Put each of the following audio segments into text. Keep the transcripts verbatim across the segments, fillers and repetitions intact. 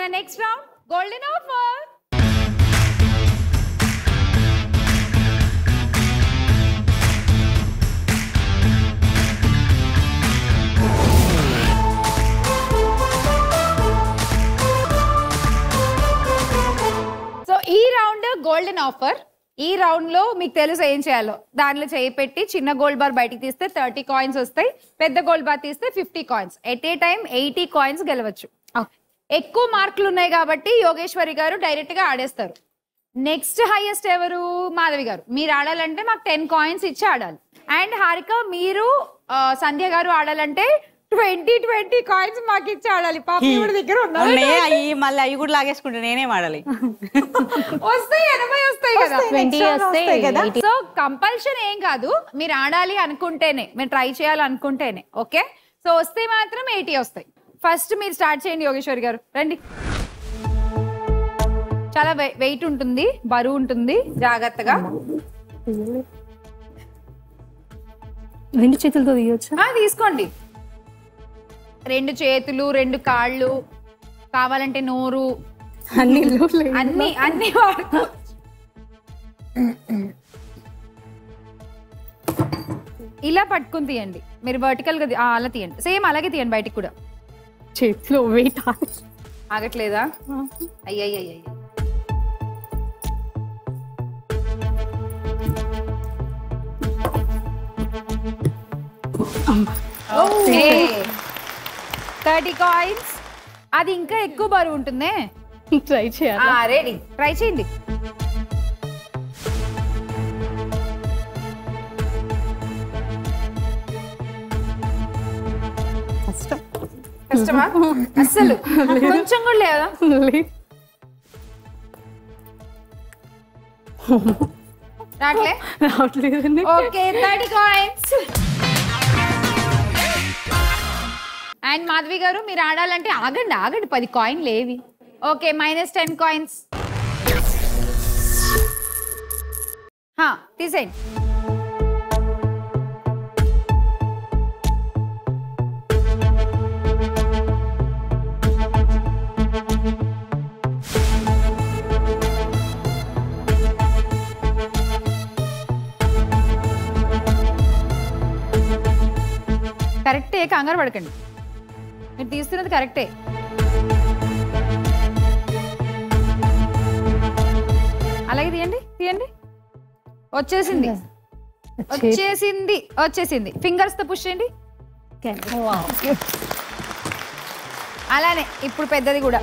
మన next round golden offer. So ఈ round golden offer. ఈ రౌండ్ లో మీకు తెలుసు ఏం చేయాలో. దాంట్లో చేయి పెట్టి చిన్న గోల్డ్ బార్ బయటికి తీస్తే థర్టీ కాయిన్స్ వస్తాయి, పెద్ద గోల్డ్ బార్ తీస్తే fifty coins. At a time eighty coins గెలవచ్చు. ఎక్కువ మార్కులు ఉన్నాయి కాబట్టి యోగేశ్వరి గారు డైరెక్ట్ గా ఆడేస్తారు. నెక్స్ట్ హైయెస్ట్ ఎవరు? మాధవి గారు. మీరు ఆడాలంటే మాకు టెన్ కాయిన్స్ ఇచ్చి ఆడాలి. అండ్ హారిక మీరు సంధ్య గారు ఆడాలంటే ట్వంటీ ట్వంటీ కాయిన్స్ మాకు ఇచ్చి ఆడాలి. పాప దగ్గర మళ్ళీ అవి కూడా లాగేసుకుంటే నేనే ఆడాలి. వస్తాయి ఎనభై వస్తాయి కదా, ట్వంటీ వస్తాయి కదా. సో కంపల్షన్ ఏం కాదు, మీరు ఆడాలి అనుకుంటేనే, మీరు ట్రై చేయాలి అనుకుంటేనే. ఓకే, సో వస్తే మాత్రం ఎయిటీ వస్తాయి. ఫస్ట్ మీరు స్టార్ట్ చేయండి యోగేశ్వరి గారు, రండి. చాలా వెయిట్ ఉంటుంది, బరువు ఉంటుంది, జాగ్రత్తగా. రెండు చేతులతో తీయొచ్చు? తీసుకోండి. రెండు చేతులు, రెండు కాళ్ళు, కావాలంటే నోరు, అన్ని అన్ని అన్ని వాడుకో. ఇలా పట్టుకుని తీయండి. మీరు వర్టికల్ గా అలా తీయండి, సేమ్ అలాగే తీయండి. బయటికి కూడా చేతిలో వెయిట్ ఆగట్లేదా? అయ్యయ్య. Thirty coins. అది ఇంకా ఎక్కువ బరువు ఉంటుందే. ట్రై చేయాలి. రెడీ, ట్రై చేయండి. కష్టం. కష్టమా? అస్సలు కొంచెం కూడా లేదా? రాట్లే? రావట్లేదండి. Okay, thirty coins. And Madhavi గారు మీరు ఆడాలంటే ఆగండి ఆగండి, పది కాయిన్లు లేవి. Okay, minus ten coins. తీసేయండి. కరెక్టే, కంగారు పడకండి. మీరు తీస్తున్నది కరెక్టే. అలాగే తీయండి తీయండి. వచ్చేసింది వచ్చేసింది వచ్చేసింది. ఫింగర్స్ తో పుష్ చేయండి. అలానే ఇప్పుడు పెద్దది కూడా.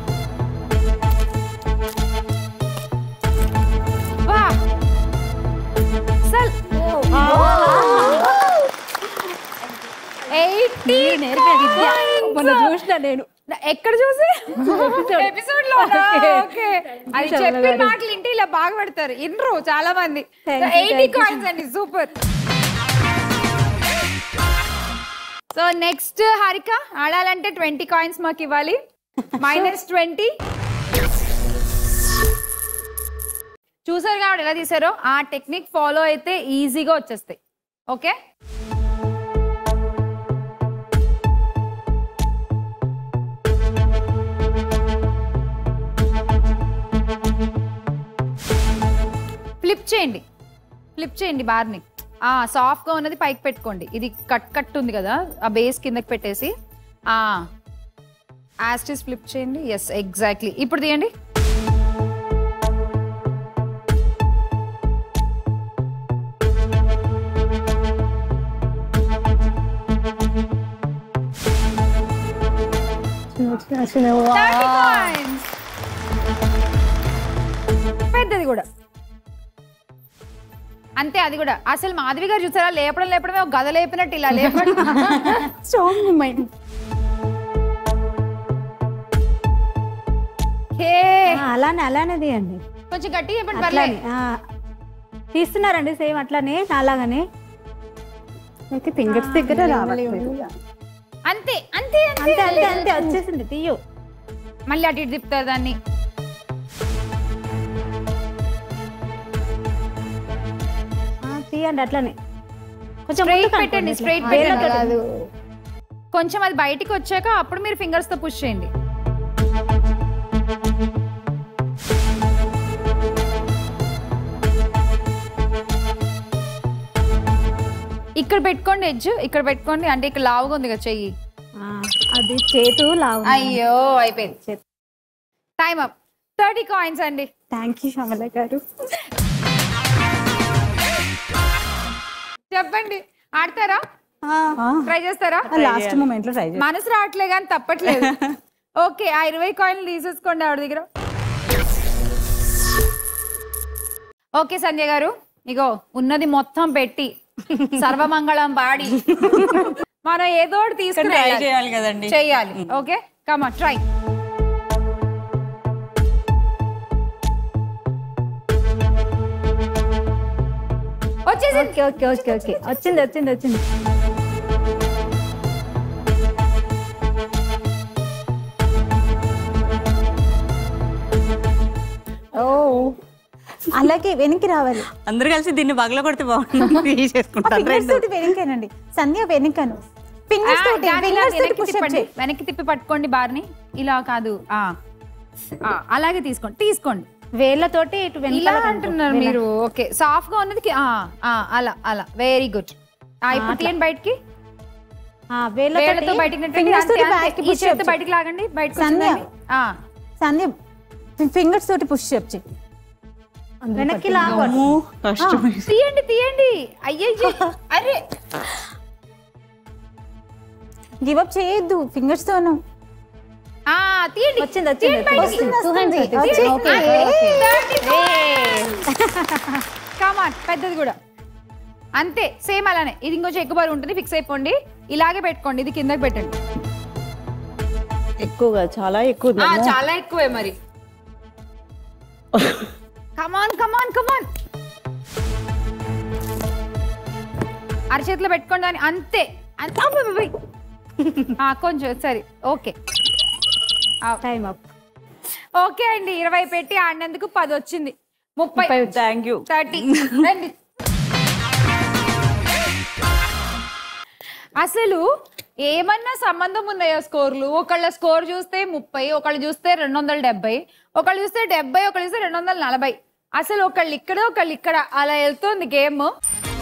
చూసిన నేను ఎక్కడ చూసి ఎపిసోడ్ లో అది చెప్పిన మాటలు ఇంటి ఇలా బాగా పెడతారు, ఇన్రు చాలా మంది. ఎయిటీ కాయిన్స్ అండి, సూపర్. సో నెక్స్ట్ హారిక ఆడాలంటే ట్వంటీ కాయిన్స్ మాకు ఇవ్వాలి. Minus twenty. చూసారు కాబట్టి ఎలా తీసారో ఆ టెక్నిక్ ఫాలో అయితే ఈజీగా వచ్చేస్తాయి. ఓకే, ఫ్లిప్ చేయండి. ఫ్లిప్ చేయండి బార్ని. సాఫ్ట్గా ఉన్నది పైకి పెట్టుకోండి. ఇది కట్ కట్ ఉంది కదా, ఆ బేస్ కిందకి పెట్టేసి యాస్టిస్ ఫ్లిప్ చేయండి. Yes, exactly. ఇప్పుడు తీయండి. పెద్దది కూడా అంతే. అది కూడా అసలు మాధవి గారు చూసారా, లేపడం లేపడమే ఒక గద లేపినట్టు ఇలా లేపడం. అలానే అలానే తీయండి. కొంచెం గట్టిగా చెప్పండి పర్లేదు. తీస్తున్నారండి సేమ్ అట్లానే అలాగనే. ఫింగర్స్ దగ్గర రావట్లేదు. అంతే అంతే అంతే అంతే అంతే వచ్చేసింది. తీయు. మళ్ళీ అటు ఇటు తిప్పుతారు దాన్ని. తీయండి అట్లనే. కొంచెం స్ట్రైట్ పెట్టండి, స్ట్రైట్ పెట్టండి. కొంచెం అది బయటికి వచ్చాక అప్పుడు మీరు ఫింగర్స్ తో పుష్ చేయండి. ఇక్కడ పెట్టుకోండి ఎడ్జ్ ఇక్కడ పెట్టుకోండి అంటే ఇక్కడ లావుగా ఉంది కదా చెయ్యి ఆ, అది చేతు లావు అయ్యో అయిపోయింది టైం అప్ థర్టీ కాయిన్స్ అండి థ్యాంక్ యూ శ్యామల గారు చెప్పండి ఆడతారా ట్రై చేస్తారా లాస్ట్ మూమెంట్ లో ట్రై చేయాలి. మనసు రావట్లే కానీ తప్పట్లేదు ఓకే ఆ ఇరవై కాయిన్లు తీసేసుకోండి ఆవిడ దగ్గర ఓకే సంజయ్ గారు ఇగో ఉన్నది మొత్తం పెట్టి సర్వమంగళం పాడి మనం ఏదో ఒకటి తీసుకుని ట్రై వెళ్ళాలి. చేయాలి కదండి. చేయాలి ఓకే కమ్ ఆన్ ట్రై వచ్చేసి ఓకే ఓకే ఓకే ఓకే వచ్చింది వచ్చింది వచ్చింది ఓ అలాగే వెనక్కి రావాలి అందరు కలిసి దీన్ని బగల కొడితే బాగుంటుంది తీసేసుకుంటాను ఫింగర్స్ తోటి వెనకనండి సంధ్య వెనకను ఫింగర్స్ ఆ, తోటి దాన్ని ఇలా ఫింగర్స్ తోటి వెనక్కి పుష్ అప్ తిప్పండి చేయి వెనక్కి తిప్పి పట్టుకోండి బార్ని ఇలా కాదు ఆ ఆ, అలాగే తీసుకోండి తీసుకోండి వేళ్ళతోటి ఇటు ఇలా వెనకాల అంటున్నారు మీరు ఓకే సాఫ్ట్ గా ఉన్నది కి- ఆ, ఆ, అలా అలా వెరీ గుడ్ ఇప్పుడు తీయండి బయటికి ఆ వేళ్ళతో వేళ్ళతోటి బయటికి నెట్టండి. ఫింగర్స్ అంతే, తోటి అంతే. బ్యాక్ ఈ పుష్ చేత్తో అప్ బయటికి లాగండి బయటకు సంధ్య. వచ్చిందండి. ఆ సంధ్య ఫింగర్స్ తోటి పుష్ అప్ చేయి వెనక్కి లాగు కష్టం తీయండి తీయండి అయ్యయ్యో అరే గివ్ అప్ చేయొద్దు ఫింగర్స్ తోను ఆ తీయండి వచ్చింది వచ్చింది తీయండి బయటికి. వస్తుంది, వస్తుంది. తీయండి. ఓకే. Come on, పెద్దది కూడా అంతే సేమ్ అలానే ఇది ఇంకొంచెం ఎక్కువ బరువు ఉంటుంది ఫిక్స్ అయిపోండి ఇలాగే పెట్టుకోండి ఇది కిందకి పెట్టండి ఎక్కువగా చాలా ఎక్కువ ఆ, చాలా ఎక్కువే మరి కమాన్ కమాన్ కమాన్ అరచేతిలో పెట్టుకోండి అని అంతే అంతే. అబ్బో, అబ్బో, అబ్బో. ఆ, కొంచెం సరే ఓకే టైం అప్ ఓకే అండి ఇరవై పెట్టి ఆడినందుకు పది వచ్చింది ముప్పై థ్యాంక్ యూ థర్టీ రండి అసలు ఏమన్నా సంబంధం ఉన్నాయో స్కోర్లు ఒకళ్ళ స్కోర్ చూస్తే ముప్పై ఒకళ్ళు చూస్తే రెండు వందల డెబ్బై ఒకళ్ళు చూస్తే డెబ్బై ఒకళ్ళు చూస్తే రెండు వందల నలభై అసలు ఒకళ్ళు ఇక్కడ ఒకళ్ళు ఇక్కడ అలా వెళ్తుంది గేమ్